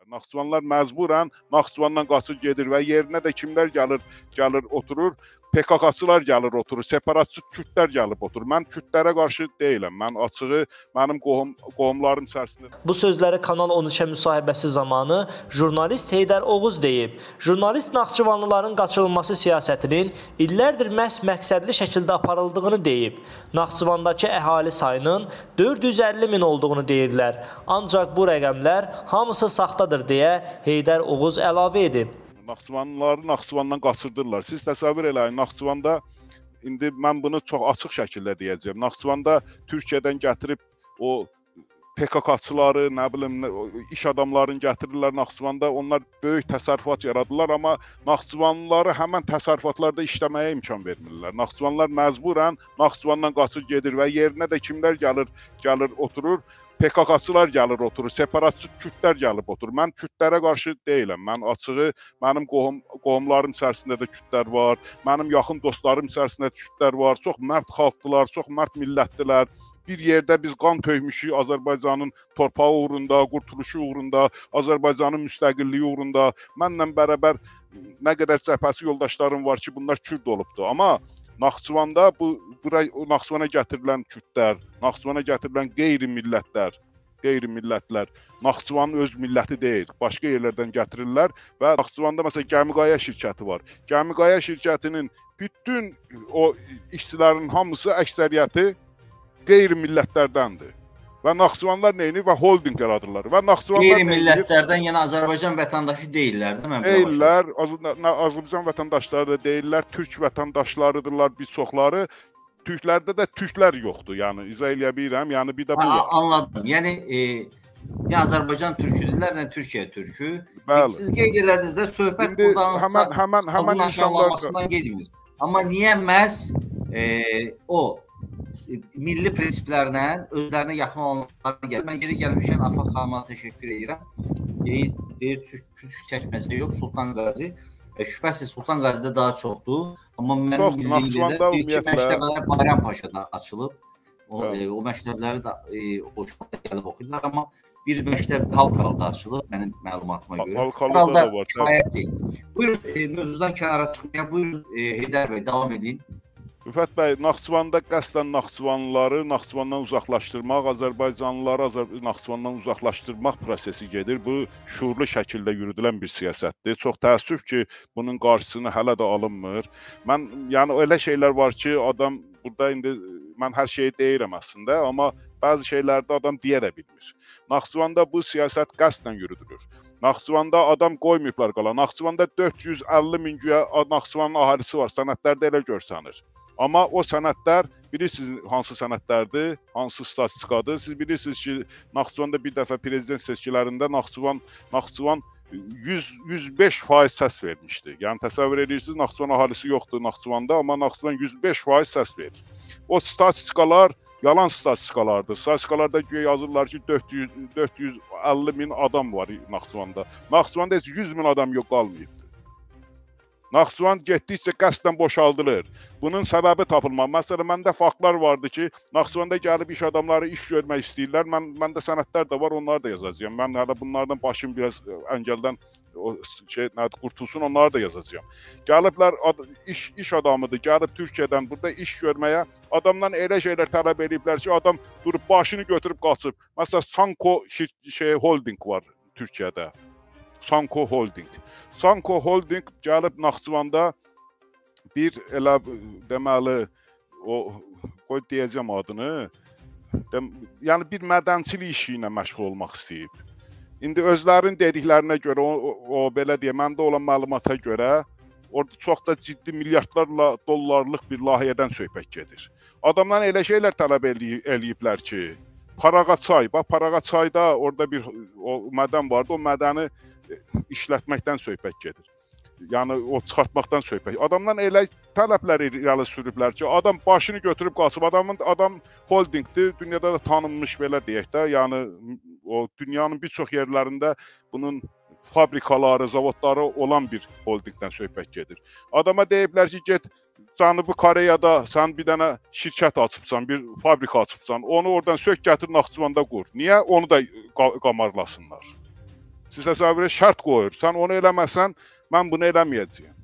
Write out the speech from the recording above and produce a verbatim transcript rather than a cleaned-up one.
Naxçıvanlılar məcburən Naxçıvandan qaçır gedir və yerinə də kimlər gəlir, gəlir oturur? P K K-çılar gəlir oturur, separatçı Kürdlər gəlib oturur. Mən Kürdlərə qarşı deyiləm. Mən açığı mənim qohum qohumlarım içərisində. Bu sözləri Kanal on üçə müsahibəsi zamanı jurnalist Heydər Oğuz deyib. Jurnalist Naxçıvanlıların qaçırılması siyasətinin illərdir məhz məqsədli şəkildə aparıldığını deyib. Naxçıvandakı əhali sayının dörd yüz əlli min olduğunu deyirlər. Ancaq bu rəqəmlər hamısı saxtadır deyə Heydər Oğuz əlavə edib. Naxçıvanlıları Naxçıvandan qaçırdırlar. Siz təsəvvür eləyin, Naxçıvanda, indi mən bunu çox açıq şəkildə deyəcəm. Naxçıvanda Türkiyədən gətirib o P K K-çıları, nə bilim, iş adamlarını gətirirlər Naxçıvanda. Onlar böyük təsərrüfat yaradırlar, amma Naxçıvanlıları həmən təsərrüfatlarda işləməyə imkan vermirlər. Naxçıvanlılar məcburən Naxçıvandan qaçır gedir və yerinə də kimlər gəlir, gəlir oturur? P K K-çılar gəlir oturur, separatçı Kürdlər gəlib oturur. Mən Kürdlərə qarşı deyiləm. Mən açığı, mənim qohum, qohumlarım içərisində də Kürdlər var, mənim yaxın dostlarım içərisində də Kürdlər var. Çox mərd xalqdılar, çox mərd millətdilər. Bir yerdə biz qan töymüşük Azərbaycanın torpağı uğrunda, qurtuluşu uğrunda, Azərbaycanın müstəqilliyi uğrunda. Mənlə bərabər nə qədər cəbhəsi yoldaşlarım var ki, bunlar Kürd olubdu. Amma Naxçıvanda bu buraya Naxçıvana gətirilən Kürdlər, Naxçıvana gətirilən qeyri-millətlər, qeyri-millətlər Naxçıvanın öz milləti deyil, başqa yerlərdən gətirirlər və Naxçıvanda məsələn Gəmiqaya şirkəti var. Gəmiqaya şirkətinin bütün o işçilərin hamısı əksəriyyəti qeyri-millətlərdəndir. Və Naxçıvanlar neyini və holding yaradırlar. Və Naxçıvanlar qeyri-millətlərdən, yəni Azərbaycan vətəndaşı deyirlər, değil mi? Deyirlər, Azərbaycan vətəndaşları da deyirlər, türk vətəndaşlarıdırlar bir çoxları. Türklərdə də türklər yoxdur, yəni izah eləyə bilirəm, yəni bir də bu var. Anladım. Yəni e, nə Azərbaycan türküdürlər, nə Türkiyə türkü. Bəli. Siz qeyd elədiniz də söhbət buradan həmən həmən həmən insanlardan gedmir. Amma niyə məhz e, o milli prinsiplərlə özlərinə yaxın olanlarına gəlir. Mən geri gəlmişkən Afaq xanıma təşəkkür edirəm. Deyir, deyir küçük çəkməcə yox, Sultan Qazi. E, şübhəsiz Sultan Qazidə daha çoxdur. Amma mənim bildiyim qədər bir-iki məktəblər Bayrampaşada açılıb. O, e, o məktəbləri də e, o şəhərdə gəlib oxuyurlar, amma bir məktəb Halkalıda açılıb, mənim məlumatıma görə. Halkalıda da var. Kifayət deyil. Buyurun, e, mövzudan kənara çıxmaya, buyurun e, Heydər bəy, davam edin. Rüfət bəy, Naxçıvanda qəsdən Naxçıvanlıları Naxçıvandan uzaqlaşdırmaq, Azərbaycanlıları Azər Naxçıvandan uzaqlaşdırmaq prosesi gedir. Bu şuurlu şəkildə yürüdülən bir siyasətdir. Çox təəssüf ki, bunun qarşısını hələ də alınmır. Mən, yəni elə şeylər var ki, adam burada indi mən hər şeyi deyirəm əslində, amma bəzi şeylərdə adam deyə də bilmir. Naxçıvanda bu siyasət qəsdən yürüdülür. Naxçıvanda adam qoymayıblar qala. Naxçıvanda dörd yüz əlli min güya Naxçıvanın əhalisi var. Sənədlərdə elə görsənir. Amma o sənədlər, bilirsiniz hansı sənədlərdir, hansı statistikadır. Siz bilirsiniz ki, Naxçıvanda bir dəfə prezident seçkilərində Naxçıvan, Naxçıvan yüz yüz beş faiz səs vermişdi. Yəni təsəvvür edirsiniz, Naxçıvan əhalisi yoxdur Naxçıvanda, amma Naxçıvan yüz beş faiz səs verir. O statistikalar yalan statistikalardır. Statistikalarda yazırlar ki, dörd yüz əlli min adam var Naxçıvanda. Naxçıvanda heç yüz min adam yox qalmayıbdır. Naxçıvan getdikcə qəsdən boşaldılır. Bunun səbəbi tapılmaz. Məsələn, məndə faktlar vardı ki, Naxçıvanda gəlib iş adamları iş görmək istəyirlər. Mən, məndə sənədlər də var, onları da yazacağım. Mən hələ bunlardan başım biraz əngəldən o şey, nədir, qurtulsun, onları da yazacağım. Gəliblər, iş, iş adamıdır, gəlib Türkiyədən burada iş görməyə. Adamdan elə şeylər tələb ediblər ki, adam durub başını götürüb qaçıb. Məsələn, Sanko şey, holding var Türkiyədə. Sanko Holding. Sanko Holding gəlib Naxçıvanda bir elə deməli o qoy deyəcəm adını. Dem, yəni bir mədənçilik işi ilə məşğul olmaq istəyib. İndi özlərinin dediklərinə görə o, o, o belə deyə məndə olan məlumata görə orada çox da ciddi milyardlarla dollarlıq bir layihədən söhbət gedir. Adamdan elə şeylər tələb eləyiblər ki, Paraqaçay, bax Paraqaçayda orada bir o mədən vardı, o mədəni işlətməkdən söhbət gedir. Yəni o çıxartmaqdan söhbət. Adamdan elə tələblər irəli sürüblər ki, adam başını götürüb qaçıb. Adamın adam holdingdir, dünyada da tanınmış belə deyək də. Yəni o dünyanın bir çox yerlərində bunun fabrikaları, zavodları olan bir holdingdən söhbət gedir. Adama deyiblər ki, get Cənubi Koreyada sən bir dənə şirkət açıbsan, bir fabrika açıbsan, onu oradan sök gətir Naxçıvanda qur. Niyə? Onu da qamarlasınlar. Siz təsəvvürə şərt qoyur. Sən onu eləməsən, mən bunu eləməyəcəyəm.